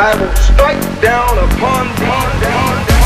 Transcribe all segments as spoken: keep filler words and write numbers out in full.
I will strike down upon thee. Down, down.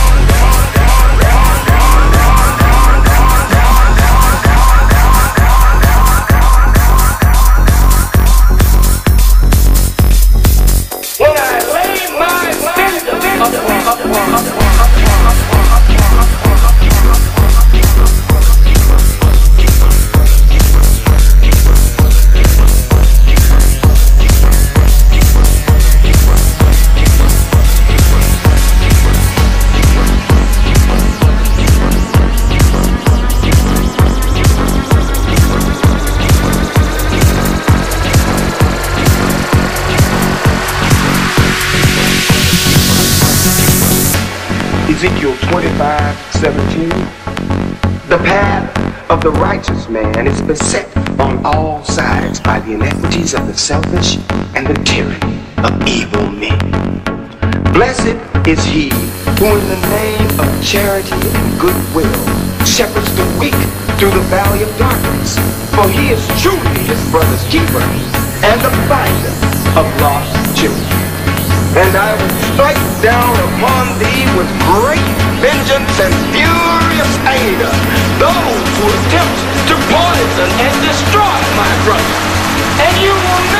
Ezekiel twenty-five seventeen. The path of the righteous man is beset on all sides by the inequities of the selfish and the tyranny of evil men. Blessed is he who in the name of charity and goodwill shepherds the weak through the valley of darkness, for he is truly his brother's keeper and the finder of lost children. And I will strike down upon thee with great vengeance and furious anger those who attempt to poison and destroy my brother. And you will